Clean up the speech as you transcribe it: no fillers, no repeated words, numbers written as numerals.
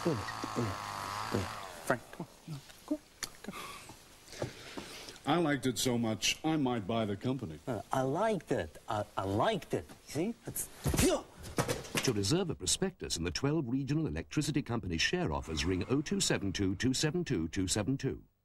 Brilliant. Frank, come on. Go on. I liked it so much, I might buy the company. I liked it. I liked it. See? It's... To reserve a prospectus and the 12 regional electricity company share offers, ring 0272 272 272.